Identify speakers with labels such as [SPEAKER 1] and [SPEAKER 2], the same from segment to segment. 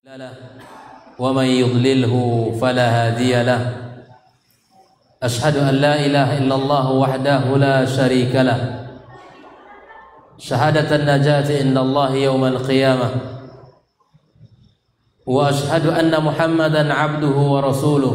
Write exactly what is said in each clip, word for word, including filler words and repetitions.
[SPEAKER 1] له ومن يضلله فلا هادي له أشهد أن لا إله إلا الله وحده لا شريك له شهادة النجاة عند الله يوم القيامة وأشهد أن محمدا عبده ورسوله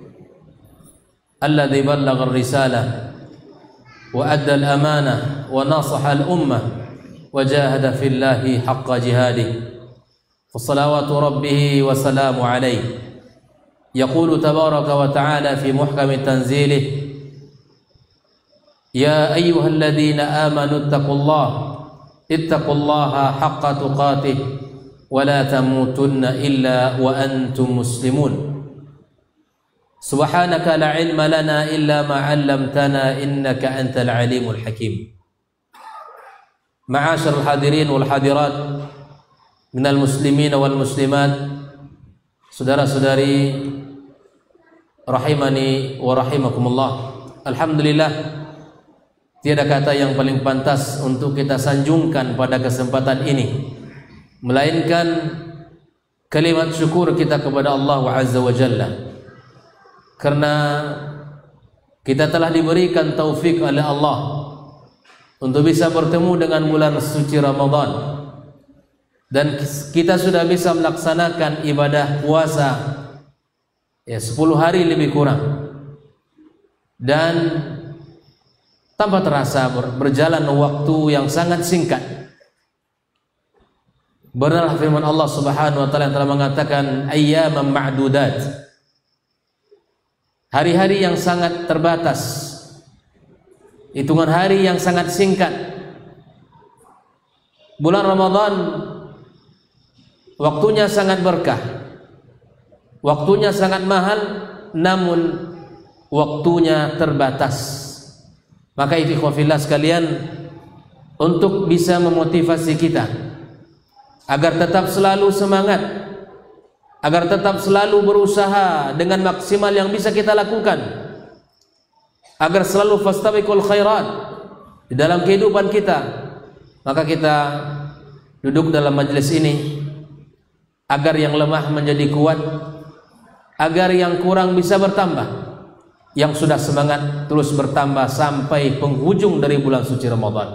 [SPEAKER 1] الذي بلغ الرسالة وأدى الأمانة ونصح الأمة وجاهد في الله حق جهاده وصلوات ربه وسلام عليه يقول تبارك وتعالى في محكم تنزيله يا أيها الذين آمنوا اتقوا الله اتقوا الله حق تقاته ولا تموتن إلا وأنتم مسلمون سبحانك لا علم لنا إلا ما علمتنا إنك أنت العليم الحكيم معاشر الحاضرين والحاضرات minal muslimin wal muslimat, saudara-saudari rahimani wa rahimakumullah. Alhamdulillah, tiada kata yang paling pantas untuk kita sanjungkan pada kesempatan ini melainkan kalimat syukur kita kepada Allah Azza wa Jalla, karena kita telah diberikan taufik oleh Allah untuk bisa bertemu dengan bulan suci Ramadan, dan kita sudah bisa melaksanakan ibadah puasa ya sepuluh hari lebih kurang, dan tanpa terasa berjalan waktu yang sangat singkat. Benarlah firman Allah Subhanahu wa taala yang telah mengatakan ayyaman ma'dudat, hari-hari yang sangat terbatas, hitungan hari yang sangat singkat. Bulan Ramadan waktunya sangat berkah, waktunya sangat mahal, namun waktunya terbatas. Maka ikhwah fillah sekalian, untuk bisa memotivasi kita agar tetap selalu semangat, agar tetap selalu berusaha dengan maksimal yang bisa kita lakukan, agar selalu fastabiqul khairat di dalam kehidupan kita, maka kita duduk dalam majelis ini agar yang lemah menjadi kuat, agar yang kurang bisa bertambah, yang sudah semangat terus bertambah sampai penghujung dari bulan suci Ramadan.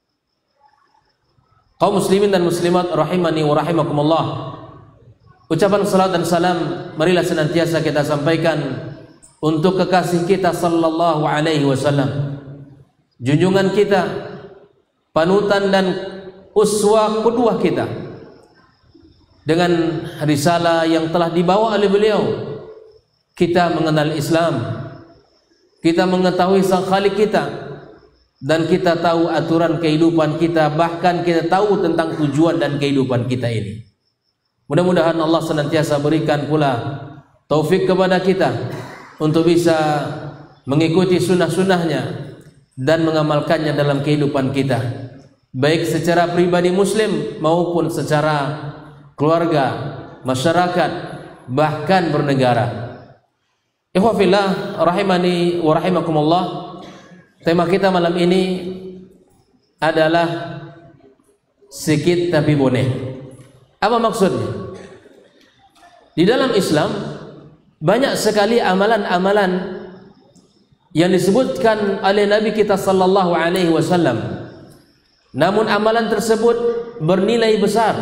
[SPEAKER 1] Kaum muslimin dan muslimat rahimani wa rahimakumullah, ucapan salat dan salam marilah senantiasa kita sampaikan untuk kekasih kita sallallahu alaihi wasallam, junjungan kita, panutan dan uswah qudwah kita, dengan risalah yang telah dibawa oleh beliau. Kita mengenal Islam, kita mengetahui sang Khalik kita, dan kita tahu aturan kehidupan kita, bahkan kita tahu tentang tujuan dan kehidupan kita ini. Mudah-mudahan Allah senantiasa berikan pula taufik kepada kita untuk bisa mengikuti sunnah-sunnahnya dan mengamalkannya dalam kehidupan kita, baik secara pribadi muslim maupun secara keluarga, masyarakat, bahkan bernegara. Ikhwah fillah rahimani wa rahimakumullah, tema kita malam ini adalah sikit tapi boleh. Apa maksudnya? Di dalam Islam banyak sekali amalan-amalan yang disebutkan oleh Nabi kita sallallahu alaihi wasallam, namun amalan tersebut bernilai besar,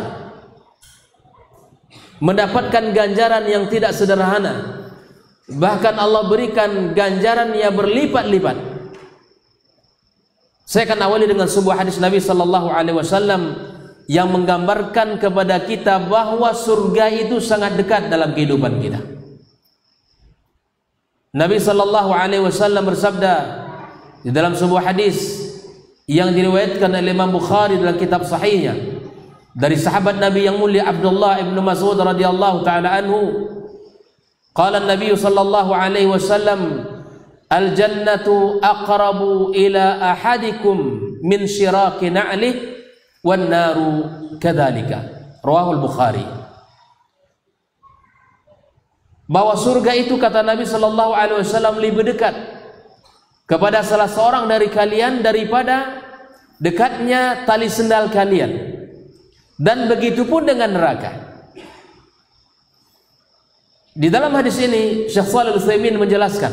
[SPEAKER 1] mendapatkan ganjaran yang tidak sederhana, bahkan Allah berikan ganjaran yang berlipat-lipat. Saya akan awali dengan sebuah hadis Nabi sallallahu alaihi wasallam yang menggambarkan kepada kita bahwa surga itu sangat dekat dalam kehidupan kita. Nabi sallallahu alaihi wasallam bersabda di dalam sebuah hadis yang diriwayatkan oleh Imam Bukhari dalam kitab sahihnya dari sahabat Nabi yang mulia Abdullah ibn Mas'ud radhiyallahu taala anhu, qala an-nabiy sallallahu alaihi wasallam al-jannatu aqrabu ila ahadikum min shiraki na'lih wan naru kadzalika, rawahul Bukhari. Bahwa surga itu, kata Nabi sallallahu alaihi wasallam, lebih dekat kepada salah seorang dari kalian daripada dekatnya tali sendal kalian. Dan begitu pun dengan neraka. Di dalam hadis ini Syekh Shalih Al-Utsaimin menjelaskan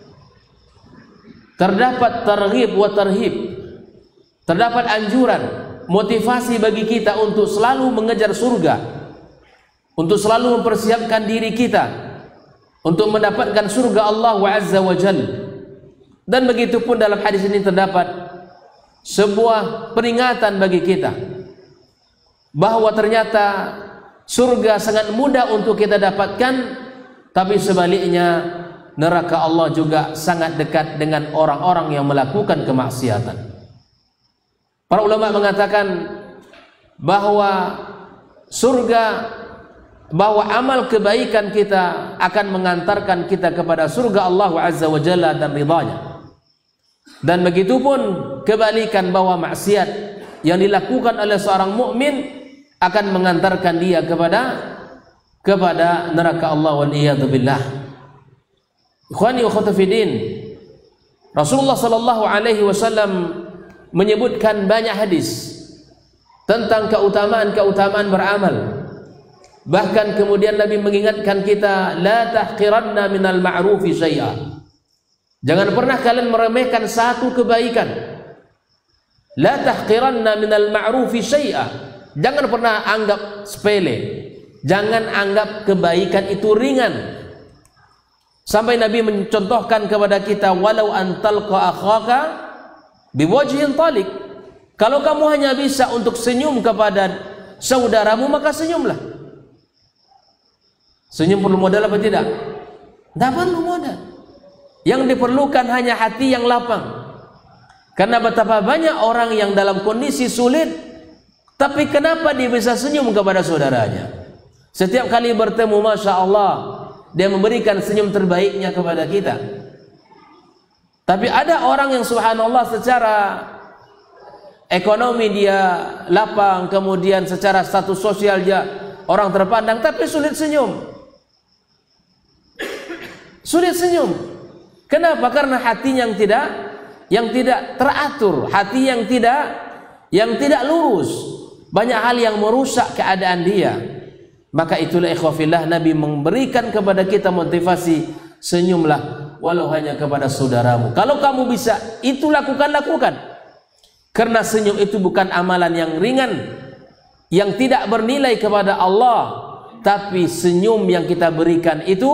[SPEAKER 1] terdapat targhib wa tarhib, terdapat anjuran, motivasi bagi kita untuk selalu mengejar surga, untuk selalu mempersiapkan diri kita untuk mendapatkan surga Allah Azza wa Jalla. Dan begitu pun dalam hadis ini terdapat sebuah peringatan bagi kita bahwa ternyata surga sangat mudah untuk kita dapatkan, tapi sebaliknya neraka Allah juga sangat dekat dengan orang-orang yang melakukan kemaksiatan. Para ulama mengatakan bahwa surga, bahwa amal kebaikan kita akan mengantarkan kita kepada surga Allah Azza wa Jalla dan ridhanya. Dan begitu pun kebalikan, bahwa maksiat yang dilakukan oleh seorang mukmin akan mengantarkan dia kepada kepada neraka Allah wal iyad billah. Ikhwani wa akhwati fiddin, Rasulullah sallallahu alaihi wasallam menyebutkan banyak hadis tentang keutamaan-keutamaan beramal. Bahkan kemudian Nabi mengingatkan kita, la tahqiranna minal ma'rufi syai'a. Jangan pernah kalian meremehkan satu kebaikan. La tahqiranna minal ma'rufi syai'a. Jangan pernah anggap sepele. Jangan anggap kebaikan itu ringan. Sampai Nabi mencontohkan kepada kita, walau antalqa akhaka biwajhin talik. Kalau kamu hanya bisa untuk senyum kepada saudaramu, maka senyumlah. Senyum perlu modal apa tidak? Tidak perlu modal. Yang diperlukan hanya hati yang lapang. Karena betapa banyak orang yang dalam kondisi sulit, tapi kenapa dia bisa senyum kepada saudaranya? Setiap kali bertemu, Masya Allah, dia memberikan senyum terbaiknya kepada kita. Tapi ada orang yang subhanallah secara ekonomi dia lapang, kemudian secara status sosial dia orang terpandang, tapi sulit senyum. Sulit senyum. Kenapa? Karena hati yang tidak yang tidak teratur, hati yang tidak yang tidak lurus. Banyak hal yang merusak keadaan dia. Maka itulah ikhwafillah, Nabi memberikan kepada kita motivasi, senyumlah walau hanya kepada saudaramu. Kalau kamu bisa, itu lakukan, lakukan. Karena senyum itu bukan amalan yang ringan, yang tidak bernilai kepada Allah. Tapi senyum yang kita berikan itu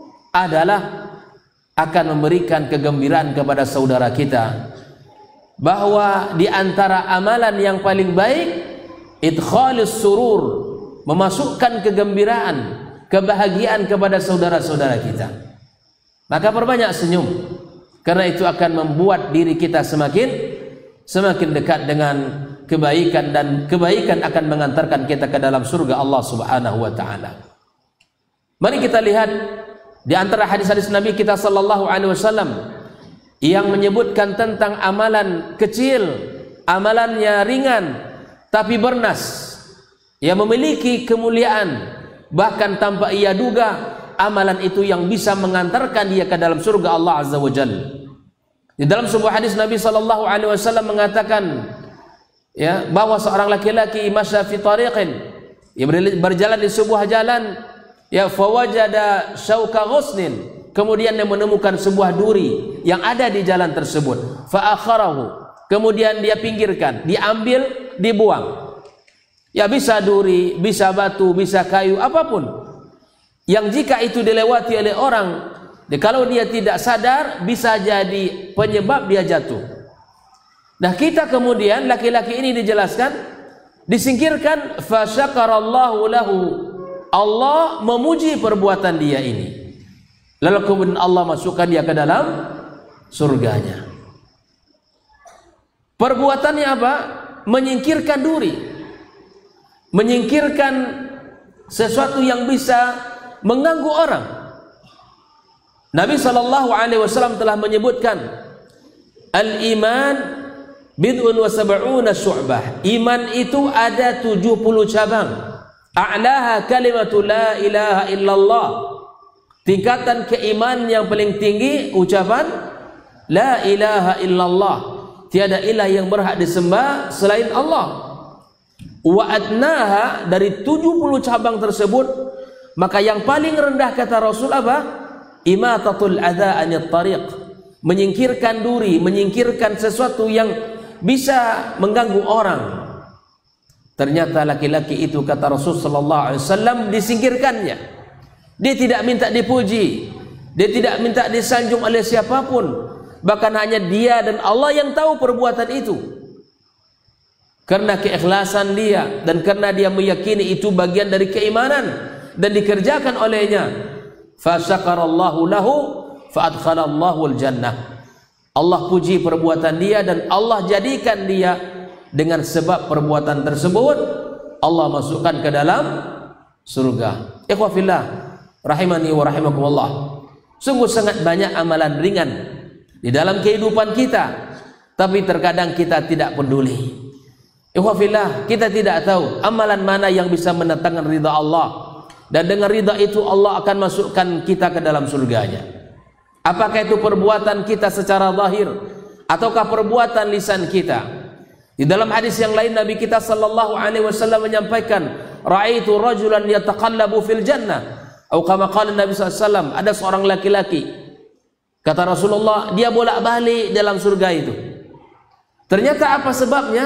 [SPEAKER 1] adalah akan memberikan kegembiraan kepada saudara kita. Bahwa di antara amalan yang paling baik, idkhalus surur, memasukkan kegembiraan, kebahagiaan kepada saudara-saudara kita. Maka perbanyak senyum, karena itu akan membuat diri kita semakin semakin dekat dengan kebaikan, dan kebaikan akan mengantarkan kita ke dalam surga Allah Subhanahu wa taala. Mari kita lihat di antara hadis-hadis Nabi kita sallallahu alaihi wasallam yang menyebutkan tentang amalan kecil, amalannya ringan tapi bernas, yang memiliki kemuliaan, bahkan tanpa ia duga amalan itu yang bisa mengantarkan dia ke dalam surga Allah Azza wa Jalla. Di dalam sebuah hadis Nabi sallallahu alaihi wasallam mengatakan, ya, bahwa seorang laki-laki masya fi tariqin, ia berjalan di sebuah jalan, ya, fawajada syauka ghusnin, kemudian dia menemukan sebuah duri yang ada di jalan tersebut, fa akharahu, kemudian dia pinggirkan, diambil, dibuang. Ya, bisa duri, bisa batu, bisa kayu, apapun yang jika itu dilewati oleh orang, kalau dia tidak sadar bisa jadi penyebab dia jatuh. Nah, kita kemudian laki-laki ini dijelaskan, disingkirkan, fa syakarallahu lahu, Allah memuji perbuatan dia ini, lalu kemudian Allah masukkan dia ke dalam surganya. Perbuatannya apa? Menyingkirkan duri, menyingkirkan sesuatu yang bisa mengganggu orang. Nabi sallallahu alaihi wasallam telah menyebutkan, al-iman bid'un wa sab'una syu'bah. Iman itu ada tujuh puluh cabang. A'laha kalimatu la ilaha illallah. Tingkatan keimanan yang paling tinggi ucapan la ilaha illallah. Tiada ilah yang berhak disembah selain Allah. Wa adnaha, dari tujuh puluh cabang tersebut, Maka yang paling rendah kata Rasul apa? Imatatul adza anit tariq, menyingkirkan duri, menyingkirkan sesuatu yang bisa mengganggu orang. Ternyata laki-laki itu kata Rasul sallallahu alaihi wasallam disingkirkannya. Dia tidak minta dipuji, dia tidak minta disanjung oleh siapapun, bahkan hanya dia dan Allah yang tahu perbuatan itu. Karena keikhlasan dia dan karena dia meyakini itu bagian dari keimanan dan dikerjakan olehnya. Fasyakarallahu lahu fa'adkhalallahu al-jannah. Allah puji perbuatan dia dan Allah jadikan dia dengan sebab perbuatan tersebut Allah masukkan ke dalam surga. Ikhwah fillah rahimani wa rahimakumullah. Sungguh sangat banyak amalan ringan di dalam kehidupan kita, tapi terkadang kita tidak peduli. Ikhwah fillah, kita tidak tahu amalan mana yang bisa mendatangkan ridha Allah, dan dengan ridha itu Allah akan masukkan kita ke dalam surganya. Apakah itu perbuatan kita secara zahir ataukah perbuatan lisan kita? Di dalam hadis yang lain Nabi kita sallallahu alaihi wasallam menyampaikan, "Ra'aitu rajulan yataqallabu fil jannah." Atau kama qala Nabi sallallahu alaihi wasallam, ada seorang laki-laki, kata Rasulullah, dia bolak-balik dalam surga itu. Ternyata apa sebabnya?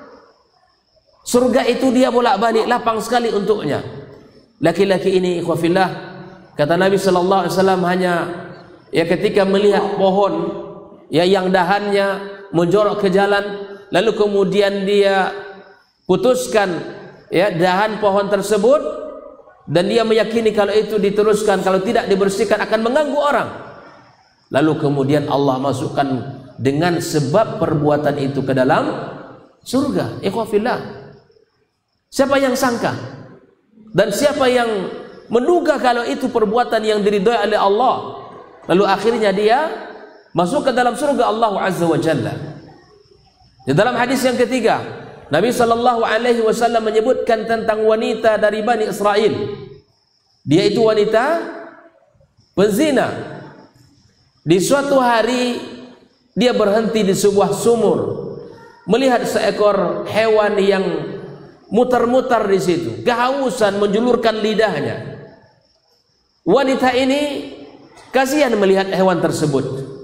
[SPEAKER 1] Surga itu dia bolak-balik, lapang sekali untuknya. Laki-laki ini ikhwah fillah, kata Nabi sallallahu alaihi wasallam, hanya ya ketika melihat pohon ya yang dahannya menjorok ke jalan, lalu kemudian dia putuskan ya dahan pohon tersebut, dan dia meyakini kalau itu diteruskan, kalau tidak dibersihkan akan mengganggu orang. Lalu kemudian Allah masukkan dengan sebab perbuatan itu ke dalam surga. Ikhwah fillah, siapa yang sangka dan siapa yang menduga kalau itu perbuatan yang diridhoi oleh Allah, lalu akhirnya dia masuk ke dalam surga Allah Azza wa Jalla. Di dalam hadis yang ketiga, Nabi sallallahu alaihi wasallam menyebutkan tentang wanita dari Bani Israel. Dia itu wanita penzina. Di suatu hari dia berhenti di sebuah sumur, melihat seekor hewan yang muter-muter di situ, kehausan menjulurkan lidahnya. Wanita ini kasihan melihat hewan tersebut.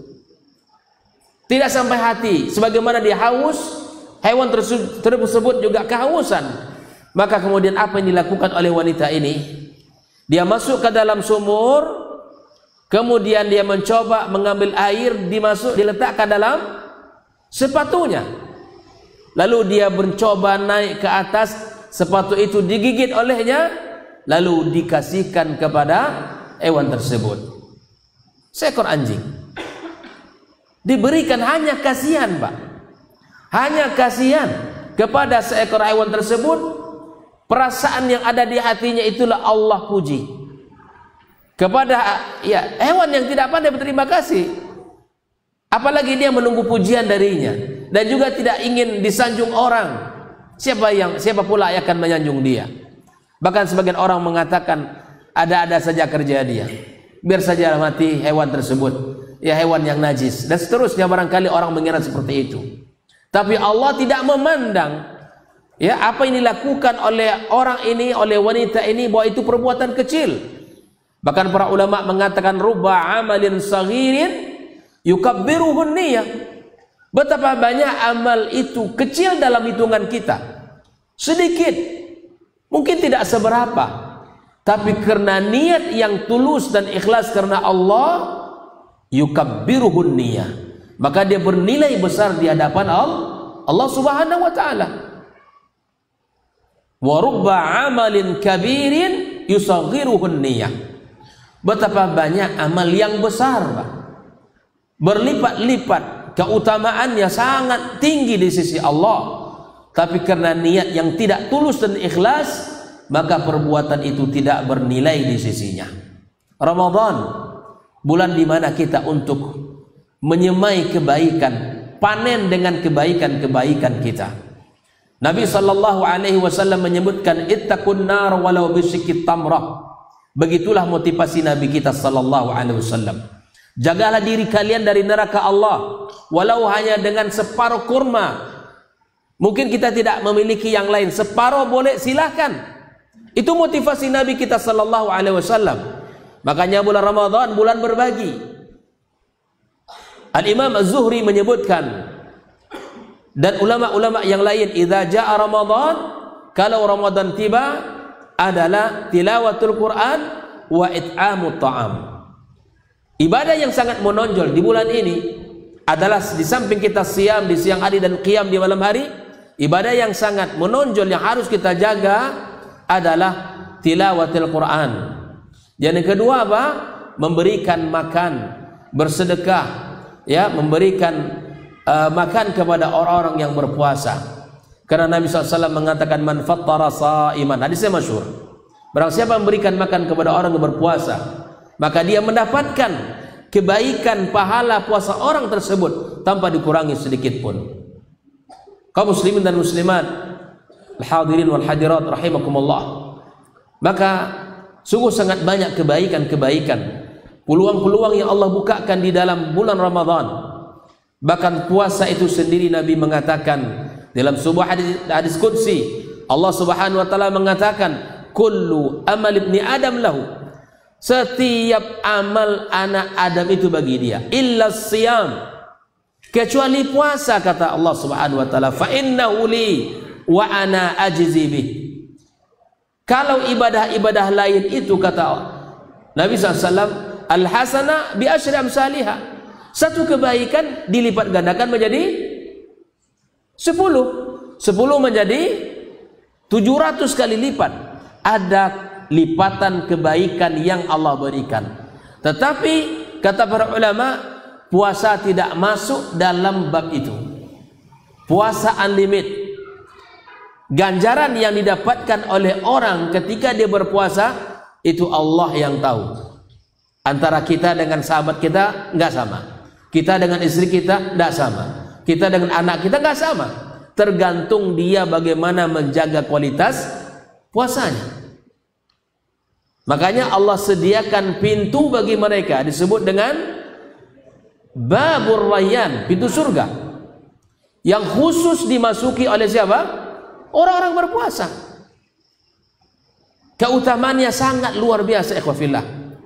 [SPEAKER 1] Tidak sampai hati, sebagaimana dia haus, hewan tersebut juga kehausan. Maka kemudian apa yang dilakukan oleh wanita ini? Dia masuk ke dalam sumur, kemudian dia mencoba mengambil air, dimasuk, diletakkan dalam sepatunya. Lalu dia mencoba naik ke atas, sepatu itu digigit olehnya, lalu dikasihkan kepada hewan tersebut. Seekor anjing. Diberikan hanya kasihan, Pak. Hanya kasihan kepada seekor hewan tersebut. Perasaan yang ada di hatinya itulah Allah puji kepada ya hewan yang tidak pandai berterima kasih. Apalagi dia menunggu pujian darinya dan juga tidak ingin disanjung orang. Siapa yang siapa pula yang akan menyanjung dia? Bahkan sebagian orang mengatakan ada-ada saja kerja dia. Biar saja mati hewan tersebut. Ya hewan yang najis dan seterusnya, barangkali orang mengira seperti itu. Tapi Allah tidak memandang ya apa yang dilakukan oleh orang ini, oleh wanita ini, bahwa itu perbuatan kecil. Bahkan para ulama mengatakan rubba amalin saghirin yukabbiruhun niyah. Betapa banyak amal itu kecil dalam hitungan kita, sedikit, mungkin tidak seberapa, tapi karena niat yang tulus dan ikhlas karena Allah, yukabbiruhun niyah, maka dia bernilai besar di hadapan Allah, Allah Subhanahu wa taala. Wa rubba amalin kabirin yusaghiruhun niyah. Betapa banyak amal yang besar, Pak, berlipat-lipat keutamaannya sangat tinggi di sisi Allah, tapi karena niat yang tidak tulus dan ikhlas, maka perbuatan itu tidak bernilai di sisinya. Ramadan, bulan di mana kita untuk menyemai kebaikan, panen dengan kebaikan-kebaikan kita. Nabi sallallahu alaihi wasallam menyebutkan ittaqun nar walau bisyikit tamrah. Begitulah motivasi Nabi kita sallallahu alaihi wasallam. Jagalah diri kalian dari neraka Allah walau hanya dengan separuh kurma. Mungkin kita tidak memiliki yang lain, separuh boleh, silahkan. Itu motivasi Nabi kita sallallahu alaihi wasallam. Makanya bulan Ramadan bulan berbagi. Al-Imam Az-Zuhri menyebutkan, dan ulama-ulama yang lain, idza jaa Ramadan, kalau Ramadan tiba, adalah tilawatul Quran wa it'amut ta'am. Ibadah yang sangat menonjol di bulan ini adalah, di samping kita siam di siang hari dan qiyam di malam hari, ibadah yang sangat menonjol yang harus kita jaga adalah tilawatul Quran. Yang kedua apa? Memberikan makan, bersedekah, ya, memberikan uh, makan kepada orang-orang yang berpuasa. Karena Nabi shallallahu alaihi wasallam mengatakan, man fattara sha'iman, hadisnya masyhur, barang siapa memberikan makan kepada orang yang berpuasa, maka dia mendapatkan kebaikan pahala puasa orang tersebut tanpa dikurangi sedikit pun. Kaum muslimin dan muslimat, al-hadirin wal hadirat rahimakumullah, maka sungguh sangat banyak kebaikan-kebaikan, peluang-peluang yang Allah bukakan di dalam bulan Ramadan. Bahkan puasa itu sendiri Nabi mengatakan dalam sebuah hadis, hadis qudsi, Allah Subhanahu wa taala mengatakan, kullu amal ibni adam lahu, setiap amal anak Adam itu bagi dia, illa siyam, kecuali puasa, kata Allah Subhanahu wa taala, fa innahu li wa ana ajzi bih. Kalau ibadah-ibadah lain itu, kata Nabi shallallahu alaihi wasallam, al-hasanah bi asyri amsalihah, satu kebaikan dilipat gandakan menjadi sepuluh, sepuluh menjadi tujuh ratus kali lipat. Ada lipatan kebaikan yang Allah berikan. Tetapi kata para ulama, puasa tidak masuk dalam bab itu. Puasa unlimited. Ganjaran yang didapatkan oleh orang ketika dia berpuasa itu Allah yang tahu. Antara kita dengan sahabat kita nggak sama, kita dengan istri kita nggak sama, kita dengan anak kita nggak sama. Tergantung dia bagaimana menjaga kualitas puasanya. Makanya Allah sediakan pintu bagi mereka, disebut dengan Babur Rayyan, pintu surga, yang khusus dimasuki oleh siapa? Orang-orang berpuasa. Keutamaannya sangat luar biasa, ikhwah fillah.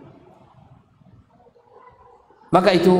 [SPEAKER 1] Maka itu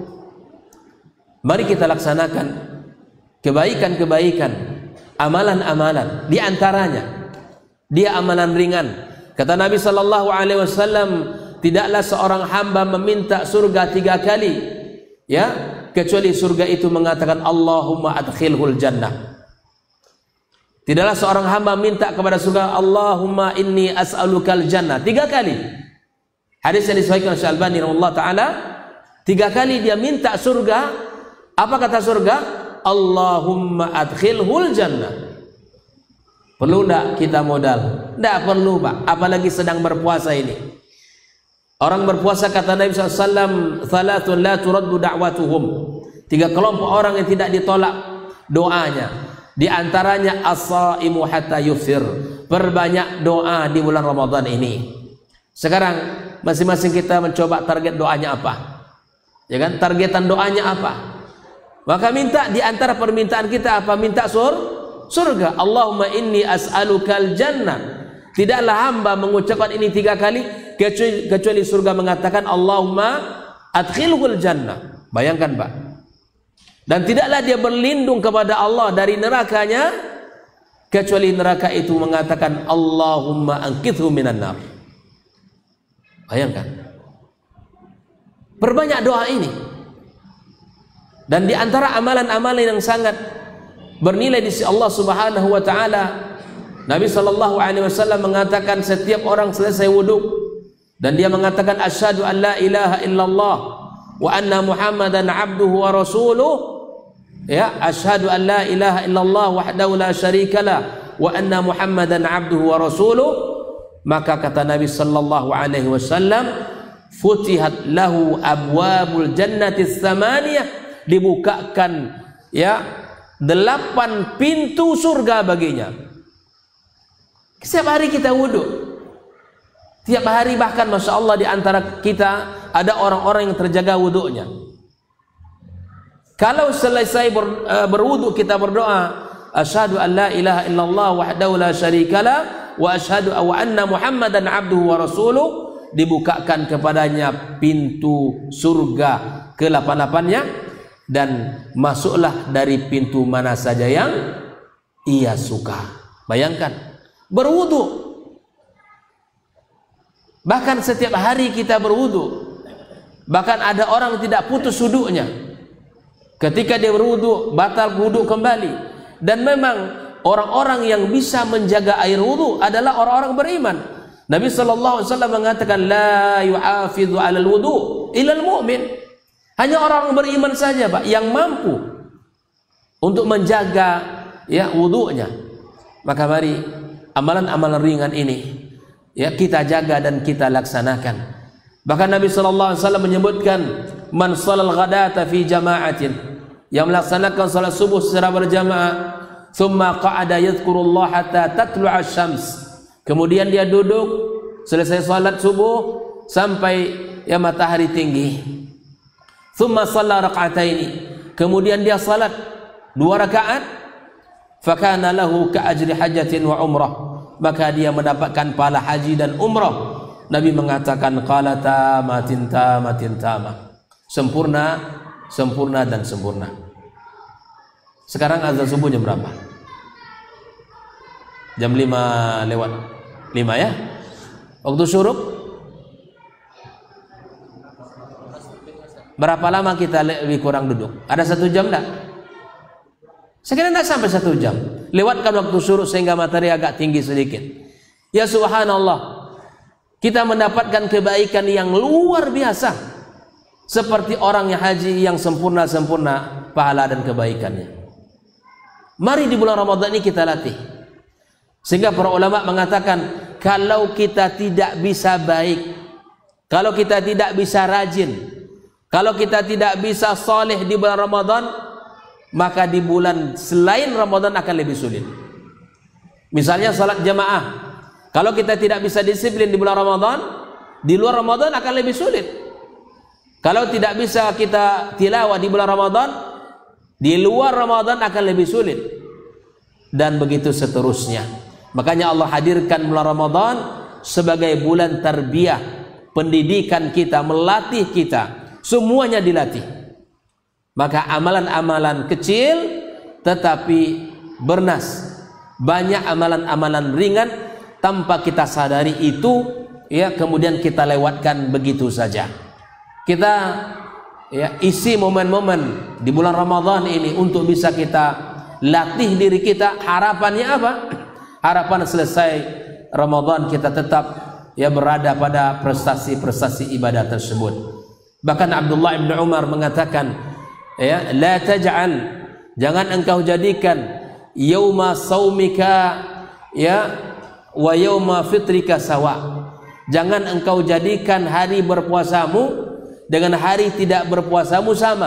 [SPEAKER 1] mari kita laksanakan kebaikan-kebaikan, amalan-amalan. Di antaranya dia amalan ringan. Kata Nabi sallallahu alaihi wasallam, tidaklah seorang hamba meminta surga tiga kali, ya, kecuali surga itu mengatakan Allahumma adkhilhul jannah. Tidaklah seorang hamba minta kepada surga, Allahumma inni as'alukal jannah, tiga kali. Hadis yang disahihkan oleh Al-Albani rahimahullah taala, tiga kali dia minta surga. Apa kata surga? Allahumma adkhilhul jannah. Perlu enggak kita modal? Enggak perlu, Pak. Apalagi sedang berpuasa ini. Orang berpuasa, kata Nabi sallallahu alaihi wasallam, thalathun la turaddu da'watuhum. Tiga kelompok orang yang tidak ditolak doanya. Di antaranya as-shaimu hatta yuftir. Perbanyak doa di bulan Ramadan ini. Sekarang masing-masing kita mencoba target doanya apa? Ya kan? Targetan doanya apa? Maka minta, di antara permintaan kita apa? Minta sur surga. Allahumma inni as'alukal jannah. Tidaklah hamba mengucapkan ini tiga kali kecuali, kecuali surga mengatakan Allahumma adkhilhul jannah. Bayangkan, Pak. Dan tidaklah dia berlindung kepada Allah dari nerakanya kecuali neraka itu mengatakan Allahumma anqidhu minan nar. Bayangkan. Perbanyak doa ini. Dan di antara amalan-amalan yang sangat bernilai di sisi Allah Subhanahu wa taala, Nabi sallallahu alaihi wasallam mengatakan setiap orang selesai wudu dan dia mengatakan asyhadu an la ilaha illallah wa anna Muhammadan abduhu wa rasuluh, ya, asyhadu an la ilaha illallah wahdahu la syarikalah wa anna Muhammadan abduhu wa rasuluh, maka kata Nabi sallallahu alaihi wasallam, futihat lahu abwabul jannati tsamaniyah, dibukakan, ya, delapan pintu surga baginya. Setiap hari kita wudhu, tiap hari, bahkan masya Allah di antara kita ada orang-orang yang terjaga wudhunya. Kalau selesai ber, uh, berwudhu kita berdoa asyhadu an la ilaha illallah wahdahu la syarikalah wa asyhadu wa anna Muhammadan abduhu wa rasuluh, dibukakan kepadanya pintu surga ke delapan-delapannya, dan masuklah dari pintu mana saja yang ia suka. Bayangkan, berwudu. Bahkan setiap hari kita berwudu. Bahkan ada orang tidak putus wudunya. Ketika dia berwudu, batal wudu kembali. Dan memang orang-orang yang bisa menjaga air wudu adalah orang-orang beriman. Nabi sallallahu alaihi wasallam mengatakan, la yu'afidhu 'alal wudu illa al-mu'min. Hanya orang beriman saja, Pak, yang mampu untuk menjaga ya wudunya. Maka mari amalan-amalan ringan ini ya kita jaga dan kita laksanakan. Bahkan Nabi sallallahu alaihi wasallam menyebutkan, man shalal ghadata fi jama'atin, yang melaksanakan salat subuh secara berjamaah, thumma qa'ada yadhkurullah hatta tatlu'a asy-syams, kemudian dia duduk selesai salat subuh sampai ya matahari tinggi, thumma shalla rak'ataini, kemudian dia salat dua rakaat, fakana lahu ka ajri hajatin wa umrah, maka dia mendapatkan pahala haji dan umrah. Nabi mengatakan, qala tamatin tamatin tamah, sempurna, sempurna dan sempurna. Sekarang azan subuh jam berapa? Jam lima lewat lima ya. Waktu syuruk berapa lama kita lebih kurang duduk? Ada satu jam enggak? Sekiranya tidak sampai satu jam. Lewatkan waktu syuruk sehingga matahari agak tinggi sedikit. Ya subhanallah, kita mendapatkan kebaikan yang luar biasa, seperti orang yang haji yang sempurna-sempurna pahala dan kebaikannya. Mari di bulan Ramadan ini kita latih. Sehingga para ulama mengatakan, kalau kita tidak bisa baik, kalau kita tidak bisa rajin, kalau kita tidak bisa saleh di bulan Ramadan, maka di bulan selain Ramadan akan lebih sulit. Misalnya salat jamaah, kalau kita tidak bisa disiplin di bulan Ramadan, di luar Ramadan akan lebih sulit. Kalau tidak bisa kita tilawah di bulan Ramadan, di luar Ramadan akan lebih sulit. Dan begitu seterusnya. Makanya Allah hadirkan bulan Ramadan sebagai bulan tarbiyah, pendidikan kita, melatih kita, semuanya dilatih. Maka amalan-amalan kecil tetapi bernas, banyak amalan-amalan ringan tanpa kita sadari itu, ya kemudian kita lewatkan begitu saja. Kita ya isi momen-momen di bulan Ramadan ini untuk bisa kita latih diri kita. Harapannya apa? Harapan selesai Ramadan kita tetap ya berada pada prestasi-prestasi ibadah tersebut. Bahkan Abdullah bin Umar mengatakan, ya, la taj'al, jangan engkau jadikan yauma saumika ya wa yauma fitrika sawa. Jangan engkau jadikan hari berpuasamu dengan hari tidak berpuasamu sama.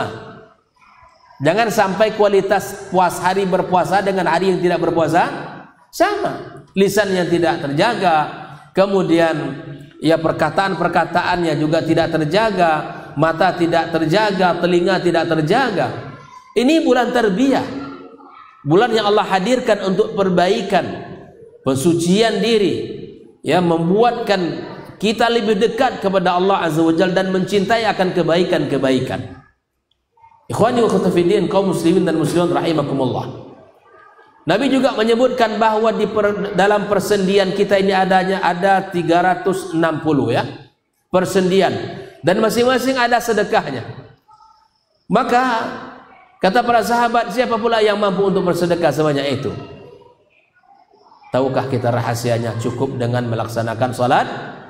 [SPEAKER 1] Jangan sampai kualitas puas hari berpuasa dengan hari yang tidak berpuasa sama. Lisan yang tidak terjaga, kemudian ya perkataan-perkataannya juga tidak terjaga, mata tidak terjaga, telinga tidak terjaga. Ini bulan tarbiyah, bulan yang Allah hadirkan untuk perbaikan, pensucian diri, ya membuatkan kita lebih dekat kepada Allah Azza wa Jalla dan mencintai akan kebaikan-kebaikan. Ikhwani wa akhwati fiddin, kaum muslimin dan muslimat rahimakumullah. Nabi juga menyebutkan bahwa di per, dalam persendian kita ini adanya ada tiga ratus enam puluh ya persendian, dan masing-masing ada sedekahnya. Maka kata para sahabat, siapa pula yang mampu untuk bersedekah sebanyak itu? Tahukah kita rahasianya? Cukup dengan melaksanakan salat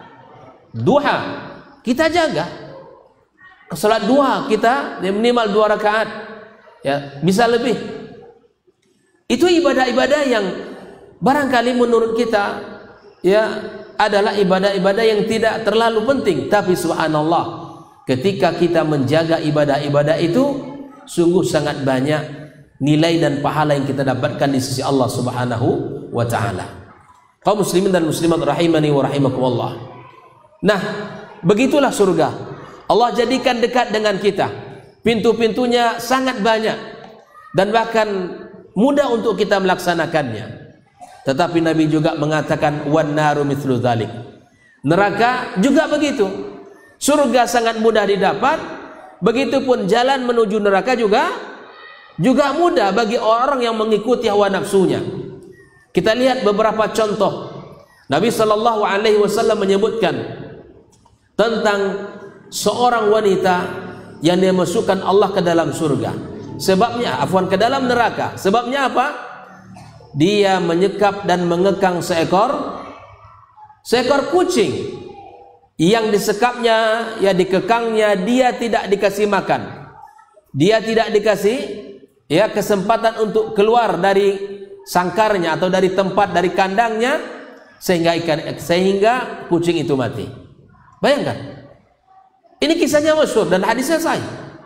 [SPEAKER 1] duha. Kita jaga salat duha kita minimal dua rakaat, ya bisa lebih. Itu ibadah-ibadah yang barangkali menurut kita ya adalah ibadah-ibadah yang tidak terlalu penting, tapi subhanallah ketika kita menjaga ibadah-ibadah itu sungguh sangat banyak nilai dan pahala yang kita dapatkan di sisi Allah Subhanahu wa taala. Kaum muslimin dan muslimat rahimani wa rahimakumullah. Nah, begitulah surga. Allah jadikan dekat dengan kita. Pintu-pintunya sangat banyak dan bahkan mudah untuk kita melaksanakannya. Tetapi Nabi juga mengatakan wan naru mithlu dzalik. Neraka juga begitu. Surga sangat mudah didapat, begitupun jalan menuju neraka juga juga mudah bagi orang yang mengikuti hawa nafsunya. Kita lihat beberapa contoh. Nabi sallallahu alaihi wasallam menyebutkan tentang seorang wanita yang dimasukkan Allah ke dalam surga. Sebabnya, afwan, ke dalam neraka. Sebabnya apa? Dia menyekap dan mengekang seekor seekor kucing yang disekapnya, ya dikekangnya, dia tidak dikasih makan. Dia tidak dikasih ya kesempatan untuk keluar dari sangkarnya atau dari tempat, dari kandangnya, sehingga ikan sehingga kucing itu mati. Bayangkan. Ini kisahnya masyhur dan hadisnya sahih.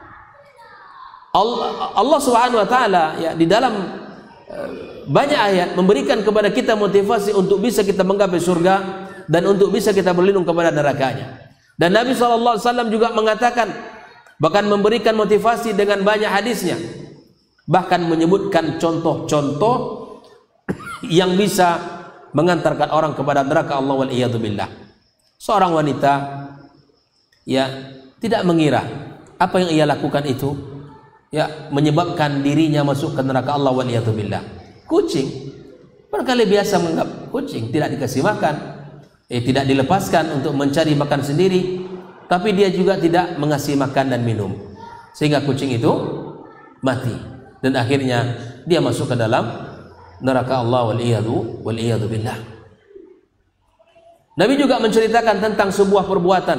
[SPEAKER 1] Allah, Allah Subhanahu wa taala ya di dalam uh, banyak ayat memberikan kepada kita motivasi untuk bisa kita menggapai surga dan untuk bisa kita berlindung kepada nerakanya. Dan Nabi shallallahu alaihi wasallam juga mengatakan, bahkan memberikan motivasi dengan banyak hadisnya, bahkan menyebutkan contoh-contoh yang bisa mengantarkan orang kepada neraka Allah wal iyadu billah. Seorang wanita ya tidak mengira apa yang ia lakukan itu ya menyebabkan dirinya masuk ke neraka Allah wal iyadu billah. Kucing, barangkali biasa menganggap kucing tidak dikasih makan, eh, tidak dilepaskan untuk mencari makan sendiri, tapi dia juga tidak mengasih makan dan minum, sehingga kucing itu mati dan akhirnya dia masuk ke dalam neraka Allah wal iyadu wal iyadu billah. Nabi juga menceritakan tentang sebuah perbuatan.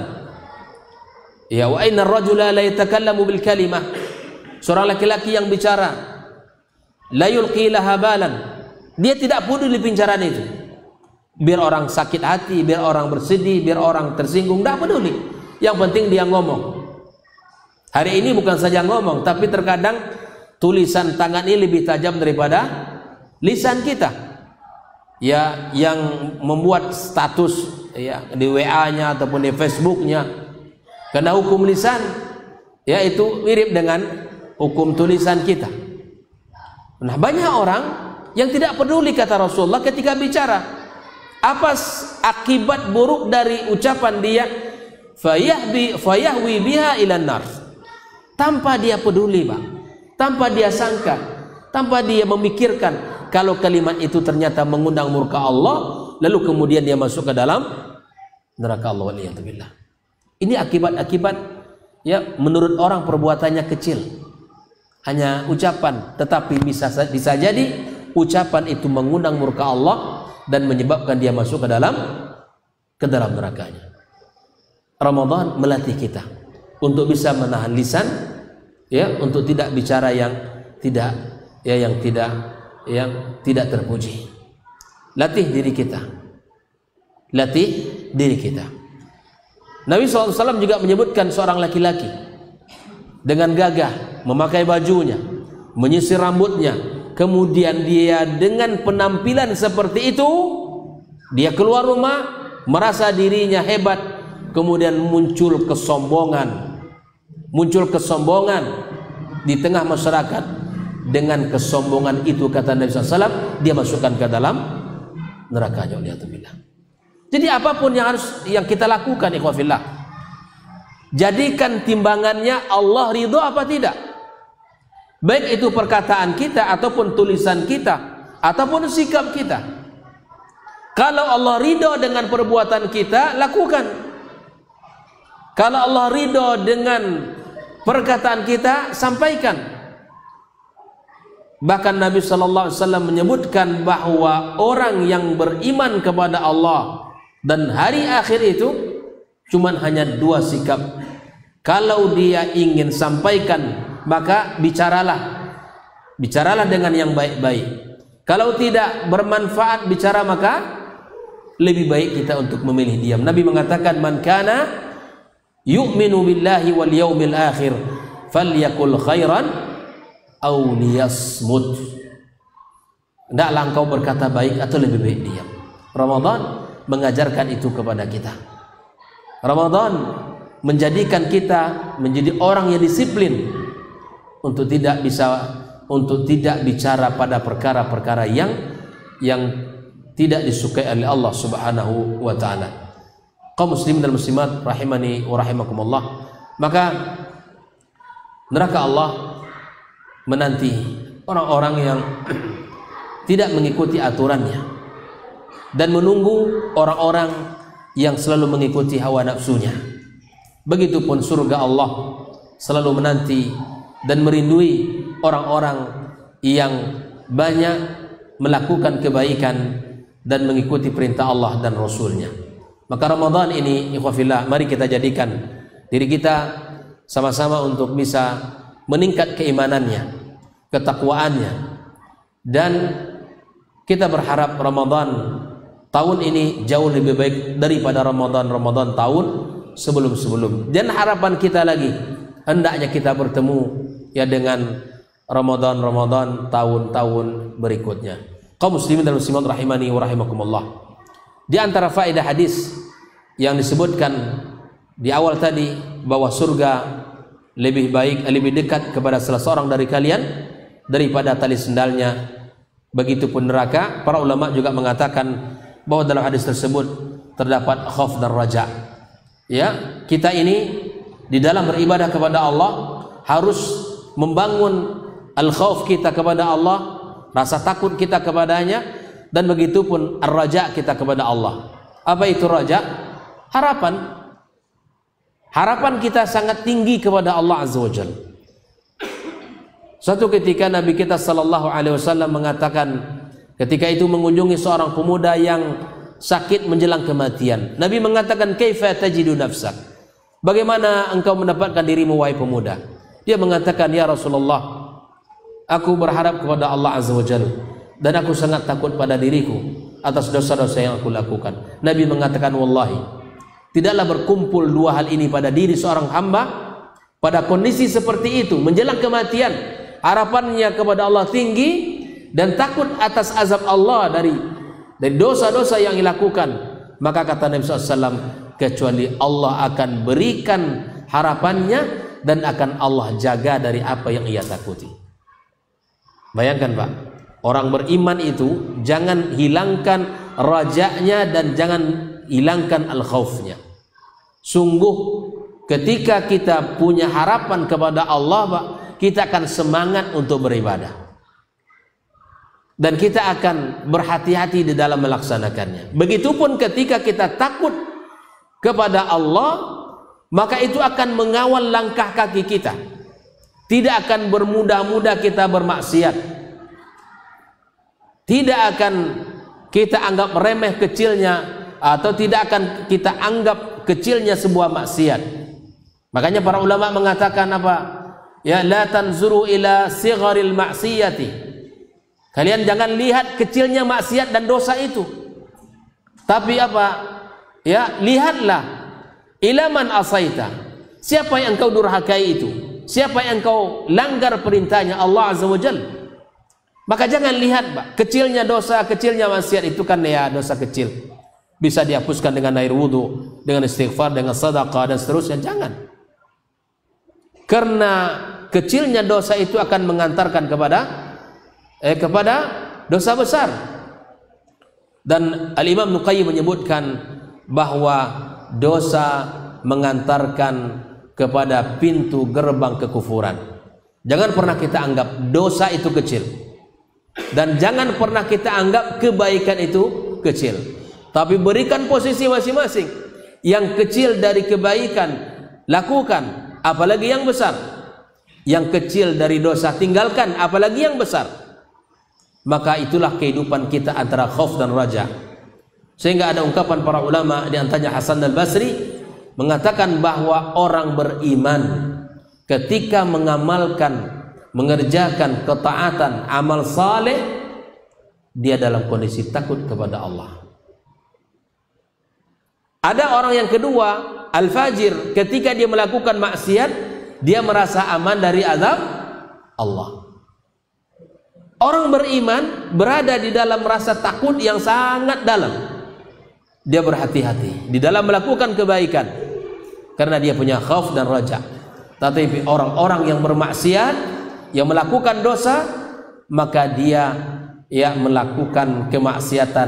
[SPEAKER 1] Ya, wa innar rajula la yatakallamu bil kalimah. Seorang laki-laki yang bicara, la yulqi laha balan. Dia tidak peduli pembicaraan itu. Biar orang sakit hati, biar orang bersedih, biar orang tersinggung, tidak peduli. Yang penting dia ngomong. Hari ini bukan saja ngomong, tapi terkadang tulisan tangan ini lebih tajam daripada lisan kita. Ya, yang membuat status ya di W A-nya ataupun di Facebook-nya, karena hukum lisan ya itu mirip dengan hukum tulisan kita. Nah, banyak orang yang tidak peduli kata Rasulullah ketika bicara. Apa akibat buruk dari ucapan dia? Fayahbi fayahwi biha ilan nar. Tanpa dia peduli, Pak. Tanpa dia sangka, tanpa dia memikirkan kalau kalimat itu ternyata mengundang murka Allah, lalu kemudian dia masuk ke dalam neraka Allah waliyadzubillah. Ini akibat-akibat ya menurut orang perbuatannya kecil, hanya ucapan, tetapi bisa bisa jadi ucapan itu mengundang murka Allah dan menyebabkan dia masuk ke dalam ke dalam nerakanya. Ramadan melatih kita untuk bisa menahan lisan ya, untuk tidak bicara yang tidak ya yang tidak yang tidak terpuji. Latih diri kita. Latih diri kita. Nabi shallallahu alaihi wasallam juga menyebutkan seorang laki-laki dengan gagah memakai bajunya, menyisir rambutnya, kemudian dia dengan penampilan seperti itu dia keluar rumah merasa dirinya hebat, kemudian muncul kesombongan, muncul kesombongan di tengah masyarakat. Dengan kesombongan itu kata Nabi shallallahu alaihi wasallam dia masukkan ke dalam neraka. Jadi apapun yang harus yang kita lakukan ikhwah fillah, jadikan timbangannya Allah ridho apa tidak, baik itu perkataan kita ataupun tulisan kita ataupun sikap kita. Kalau Allah ridho dengan perbuatan kita, lakukan. Kalau Allah ridho dengan perkataan kita, sampaikan. Bahkan Nabi shallallahu alaihi wasallam menyebutkan bahwa orang yang beriman kepada Allah dan hari akhir itu cuman hanya dua sikap. Kalau dia ingin sampaikan, maka bicaralah. Bicaralah dengan yang baik-baik. Kalau tidak bermanfaat bicara, maka lebih baik kita untuk memilih diam. Nabi mengatakan, man kana yu'minu billahi wal yaumil akhir falyakul khairan aw liyasmut. Hendaklah engkau berkata baik atau lebih baik diam. Ramadan mengajarkan itu kepada kita. Ramadan menjadikan kita menjadi orang yang disiplin untuk tidak bisa untuk tidak bicara pada perkara-perkara yang yang tidak disukai oleh Allah Subhanahu wa taala. Kaum muslimin dan muslimat rahimani wa rahimakumullah, maka neraka Allah menanti orang-orang yang tidak mengikuti aturannya dan menunggu orang-orang yang selalu mengikuti hawa nafsunya. Begitupun surga Allah selalu menanti dan merindui orang-orang yang banyak melakukan kebaikan dan mengikuti perintah Allah dan Rasulnya. Maka Ramadan ini, ikhwafillah, mari kita jadikan diri kita sama-sama untuk bisa meningkat keimanannya, ketakwaannya, dan kita berharap Ramadan tahun ini jauh lebih baik daripada Ramadan-Ramadan tahun sebelum-sebelum. Dan harapan kita lagi, hendaknya kita bertemu ya dengan Ramadan-Ramadan tahun-tahun berikutnya. Kaum muslimin dan muslimat rahimani wa rahimakumullah. Di antara faedah hadis yang disebutkan di awal tadi bahwa surga lebih baik, lebih dekat kepada salah seorang dari kalian daripada tali sendalnya. Begitupun neraka, para ulama juga mengatakan bahwa dalam hadis tersebut terdapat khauf dan raja. Ya, kita ini di dalam beribadah kepada Allah harus membangun al-khauf kita kepada Allah, rasa takut kita kepadanya, dan begitupun ar-raja kita kepada Allah. Apa itu raja? Harapan. Harapan kita sangat tinggi kepada Allah Azza wa Jalla. Suatu ketika Nabi kita sallallahu alaihi wasallam mengatakan ketika itu mengunjungi seorang pemuda yang sakit menjelang kematian. Nabi mengatakan, "Kaifa tajidu nafsak?" Bagaimana engkau mendapatkan dirimu wahai pemuda? Dia mengatakan, "Ya Rasulullah, aku berharap kepada Allah Azza wa Jalla dan aku sangat takut pada diriku atas dosa-dosa yang aku lakukan." Nabi mengatakan, "Wallahi, tidaklah berkumpul dua hal ini pada diri seorang hamba pada kondisi seperti itu menjelang kematian, harapannya kepada Allah tinggi dan takut atas azab Allah dari dari dosa-dosa yang dilakukan, maka kata Nabi shallallahu alaihi wasallam, kecuali Allah akan berikan harapannya dan akan Allah jaga dari apa yang ia takuti." Bayangkan Pak, orang beriman itu jangan hilangkan rajanya dan jangan hilangkan al-khaufnya. Sungguh ketika kita punya harapan kepada Allah Pak, kita akan semangat untuk beribadah dan kita akan berhati-hati di dalam melaksanakannya. Begitupun ketika kita takut kepada Allah, maka itu akan mengawal langkah kaki kita. Tidak akan bermudah-mudah kita bermaksiat. Tidak akan kita anggap remeh kecilnya, atau tidak akan kita anggap kecilnya sebuah maksiat. Makanya para ulama mengatakan apa? Ya, la tanzuru ila sigharil maksiyati. Kalian jangan lihat kecilnya maksiat dan dosa itu. Tapi apa? Ya, lihatlah ila man asaita. Siapa yang engkau durhakai itu? Siapa yang engkau langgar perintahnya Allah Azza wa Jalla? Maka jangan lihat Pak, kecilnya dosa, kecilnya maksiat itu kan ya dosa kecil. Bisa dihapuskan dengan air wudu, dengan istighfar, dengan sedekah dan seterusnya. Jangan. Karena kecilnya dosa itu akan mengantarkan kepada eh, kepada dosa besar. Dan Al-Imam Ibnu Qayyim menyebutkan bahwa dosa mengantarkan kepada pintu gerbang kekufuran. Jangan pernah kita anggap dosa itu kecil, dan jangan pernah kita anggap kebaikan itu kecil. Tapi berikan posisi masing-masing. Yang kecil dari kebaikan lakukan, apalagi yang besar. Yang kecil dari dosa tinggalkan, apalagi yang besar. Maka itulah kehidupan kita antara khauf dan raja. Sehingga ada ungkapan para ulama, di antaranya Hasan al-Basri mengatakan bahwa orang beriman ketika mengamalkan, mengerjakan ketaatan, amal saleh, dia dalam kondisi takut kepada Allah. Ada orang yang kedua, al-fajir, ketika dia melakukan maksiat, dia merasa aman dari azab Allah. Orang beriman berada di dalam rasa takut yang sangat dalam. Dia berhati-hati di dalam melakukan kebaikan karena dia punya khauf dan raja. Tetapi orang-orang yang bermaksiat, yang melakukan dosa, maka dia ya melakukan kemaksiatan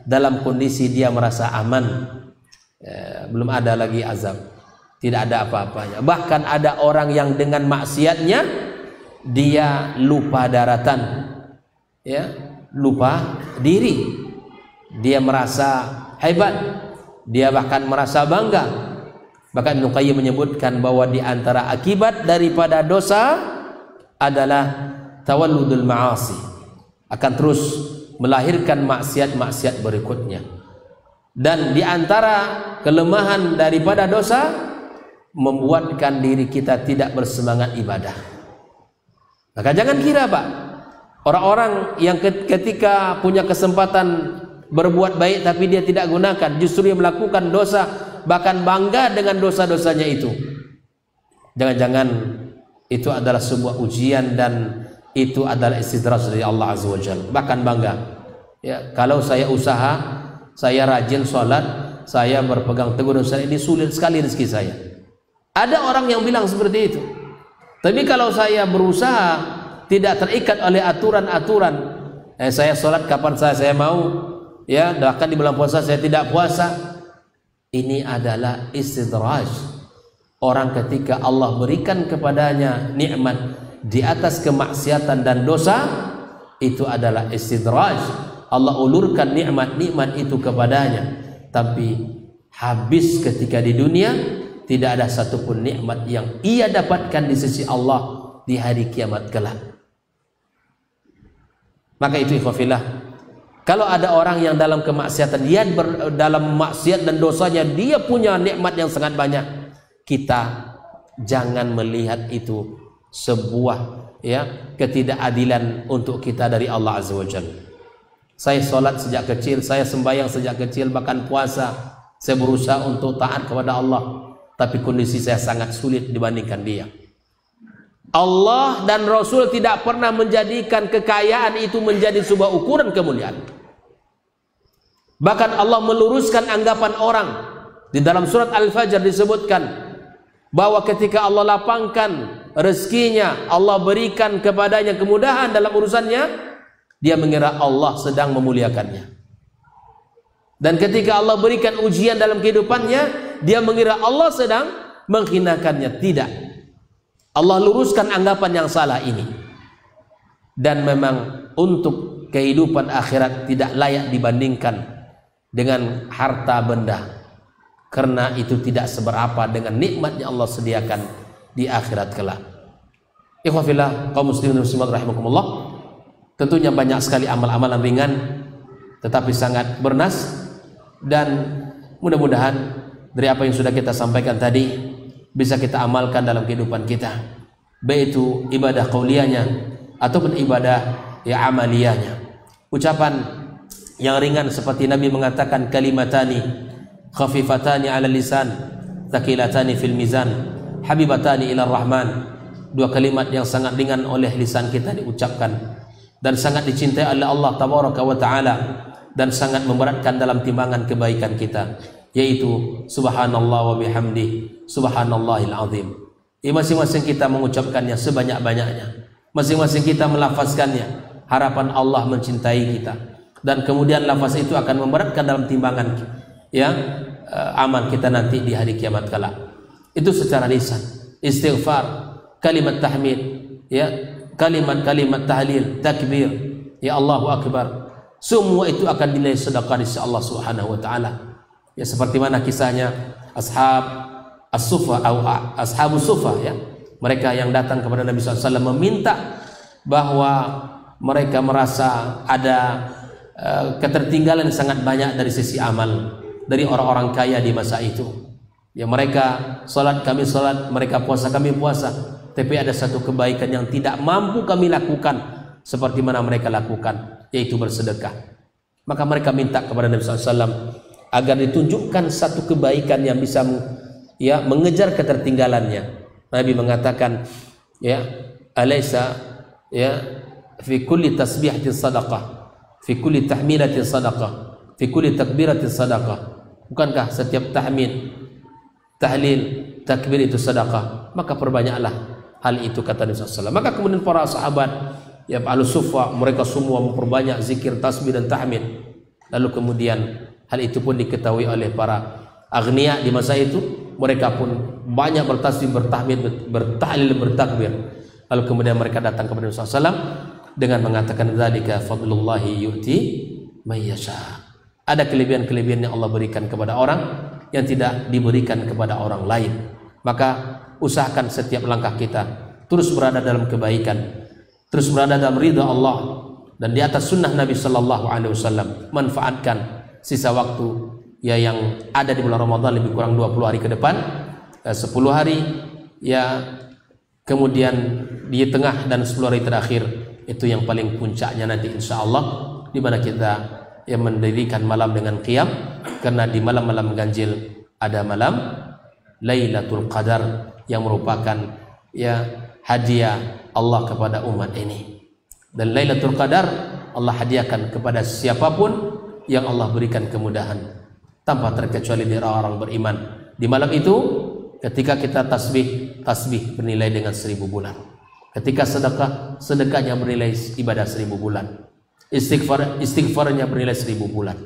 [SPEAKER 1] dalam kondisi dia merasa aman, ya, belum ada lagi azab, tidak ada apa-apanya. Bahkan ada orang yang dengan maksiatnya dia lupa daratan, ya, lupa diri, dia merasa hebat, dia bahkan merasa bangga. Bahkan Ibnu Qayyim menyebutkan bahwa di antara akibat daripada dosa adalah tawalludul ma'asi, akan terus melahirkan maksiat-maksiat berikutnya. Dan di antara kelemahan daripada dosa membuatkan diri kita tidak bersemangat ibadah. Maka jangan kira Pak, orang-orang yang ketika punya kesempatan berbuat baik tapi dia tidak gunakan, justru dia melakukan dosa, bahkan bangga dengan dosa-dosanya itu. Jangan-jangan itu adalah sebuah ujian dan itu adalah istidraj dari Allah Azza wa Jalla. Bahkan bangga, ya, kalau saya usaha, saya rajin sholat, saya berpegang teguh dosa, ini sulit sekali rezeki saya. Ada orang yang bilang seperti itu. Tapi kalau saya berusaha tidak terikat oleh aturan-aturan, eh, saya sholat kapan saya, saya mau, ya, bahkan di bulan puasa saya tidak puasa. Ini adalah istidraj. Orang ketika Allah berikan kepadanya nikmat di atas kemaksiatan dan dosa, itu adalah istidraj. Allah ulurkan nikmat-nikmat itu kepadanya, tapi habis ketika di dunia, tidak ada satupun nikmat yang ia dapatkan di sisi Allah di hari kiamat kelak. Maka itu ikhwafillah, kalau ada orang yang dalam kemaksiatan, dia ber, dalam maksiat dan dosanya dia punya nikmat yang sangat banyak, kita jangan melihat itu sebuah, ya, ketidakadilan untuk kita dari Allah Azza wa Jalla. Saya sholat sejak kecil, saya sembahyang sejak kecil, bahkan puasa, saya berusaha untuk taat kepada Allah, tapi kondisi saya sangat sulit dibandingkan dia. Allah dan Rasul tidak pernah menjadikan kekayaan itu menjadi sebuah ukuran kemuliaan. Bahkan Allah meluruskan anggapan orang. Di dalam surat Al-Fajr disebutkan bahwa ketika Allah lapangkan rezekinya, Allah berikan kepadanya kemudahan dalam urusannya, dia mengira Allah sedang memuliakannya. Dan ketika Allah berikan ujian dalam kehidupannya, dia mengira Allah sedang menghinakannya. Tidak. Allah luruskan anggapan yang salah ini. Dan memang untuk kehidupan akhirat tidak layak dibandingkan dengan harta benda, karena itu tidak seberapa dengan nikmat yang Allah sediakan di akhirat kelak. Ikhwafillah, kaum muslimin dan muslimat rahimakumullah, tentunya banyak sekali amal-amalan ringan tetapi sangat bernas, dan mudah-mudahan dari apa yang sudah kita sampaikan tadi bisa kita amalkan dalam kehidupan kita, baik itu ibadah qauliyahnya ataupun ibadah ya amaliyahnya. Ucapan yang ringan seperti Nabi mengatakan, kalimatani khafifatani ala lisan thaqilatani fil mizan habibatani ila rahman. Dua kalimat yang sangat ringan oleh lisan kita diucapkan dan sangat dicintai oleh Allah tabaraka wa taala, dan sangat memberatkan dalam timbangan kebaikan kita, yaitu subhanallah wa bihamdi subhanallahil azim. Ya, masing-masing kita mengucapkannya sebanyak-banyaknya, masing-masing kita melafazkannya, harapan Allah mencintai kita, dan kemudian lafaz itu akan memberatkan dalam timbangan ya uh, amal kita nanti di hari kiamat kelak. Itu secara lisan. Istighfar, kalimat tahmid, ya, kalimat-kalimat tahlil, takbir, ya Allahu akbar, semua itu akan dinilai sedekah di sisi Allah Subhanahu wa taala. Ya, seperti mana kisahnya ashab as-sufa atau ashabus sufa, ya, mereka yang datang kepada Nabi shallallahu alaihi wasallam meminta bahwa mereka merasa ada uh, ketertinggalan sangat banyak dari sisi amal dari orang-orang kaya di masa itu. Ya, mereka salat kami salat, mereka puasa kami puasa, tapi ada satu kebaikan yang tidak mampu kami lakukan seperti mana mereka lakukan, yaitu bersedekah. Maka mereka minta kepada Nabi shallallahu alaihi wasallam agar ditunjukkan satu kebaikan yang bisa ya mengejar ketertinggalannya. Nabi mengatakan, ya, alaysa ya fi kulli tasbihatin sadaqah, fi kulli tahmilatin sadaqah, fi kulli takbiratin sadaqah. Bukankah setiap tahmid, tahlil, takbir itu sedekah? Maka perbanyaklah hal itu, kata Nabi shallallahu alaihi wasallam. Maka kemudian para sahabat, ya, Ahlus Sufa, mereka semua memperbanyak zikir, tasbih dan tahmid. Lalu kemudian hal itu pun diketahui oleh para agniya di masa itu, mereka pun banyak bertasbih, bertahmid, bertahlil, bertakbir. Lalu kemudian mereka datang kepada Nabi sallallahu alaihi wasallam dengan mengatakan dzalika fadlullahi yu'ti may yasha. Ada kelebihan-kelebihan yang Allah berikan kepada orang yang tidak diberikan kepada orang lain. Maka usahakan setiap langkah kita terus berada dalam kebaikan, terus berada dalam ridha Allah dan di atas sunnah Nabi sallallahu alaihi wasallam. Manfaatkan sisa waktu ya yang ada di bulan Ramadan, lebih kurang dua puluh hari ke depan, sepuluh hari ya, kemudian di tengah dan sepuluh hari terakhir itu yang paling puncaknya nanti insyaallah, di mana kita yang mendirikan malam dengan qiyam, karena di malam-malam ganjil ada malam Lailatul Qadar yang merupakan ya hadiah Allah kepada umat ini. Dan Lailatul Qadar Allah hadiahkan kepada siapapun yang Allah berikan kemudahan, tanpa terkecuali dari orang beriman. Di malam itu ketika kita tasbih, tasbih bernilai dengan seribu bulan. Ketika sedekah, sedekahnya bernilai ibadah seribu bulan. Istighfar, istighfarnya bernilai seribu bulan.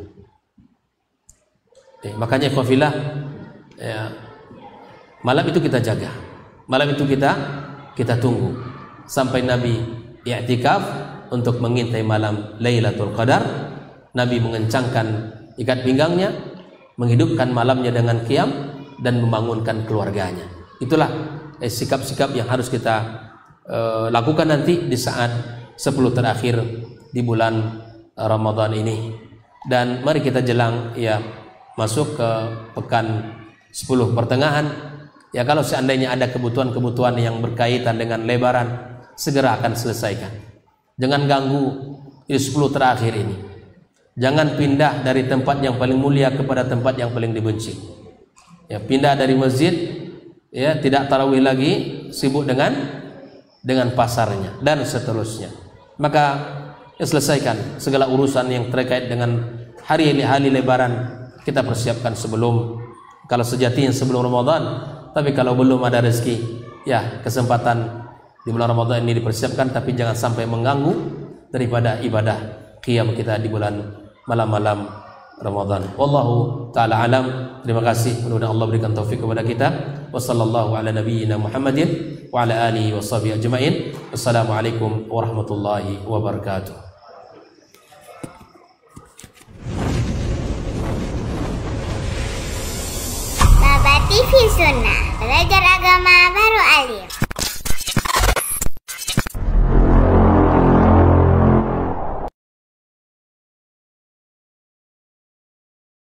[SPEAKER 1] Eh, makanya ikhwafillah, ya, malam itu kita jaga, malam itu kita kita tunggu sampai Nabi i'tikaf untuk mengintai malam Lailatul Qadar. Nabi mengencangkan ikat pinggangnya, menghidupkan malamnya dengan qiyam dan membangunkan keluarganya. Itulah sikap-sikap eh, yang harus kita eh, lakukan nanti di saat sepuluh terakhir di bulan Ramadan ini. Dan mari kita jelang ya masuk ke pekan sepuluh pertengahan. Ya, kalau seandainya ada kebutuhan-kebutuhan yang berkaitan dengan lebaran, segera akan selesaikan. Jangan ganggu di sepuluh terakhir ini. Jangan pindah dari tempat yang paling mulia kepada tempat yang paling dibenci. Ya, pindah dari masjid, ya tidak tarawih lagi, sibuk dengan dengan pasarnya dan seterusnya. Maka ya, selesaikan segala urusan yang terkait dengan hari-hari lebaran, kita persiapkan sebelum, kalau sejatinya sebelum Ramadan. Tapi kalau belum ada rezeki, ya kesempatan di bulan Ramadan ini dipersiapkan, tapi jangan sampai mengganggu daripada ibadah qiyam kita di bulan malam-malam Ramadan. Wallahu taala alam. Terima kasih, mudah-mudahan Allah berikan taufik kepada kita. Wassallallahu ala nabiyyina Muhammadin wa ala alihi washabihi ajmain. Wassalamualaikum warahmatullahi wabarakatuh.
[SPEAKER 2] Baba T V Sunnah, belajar agama baru alim.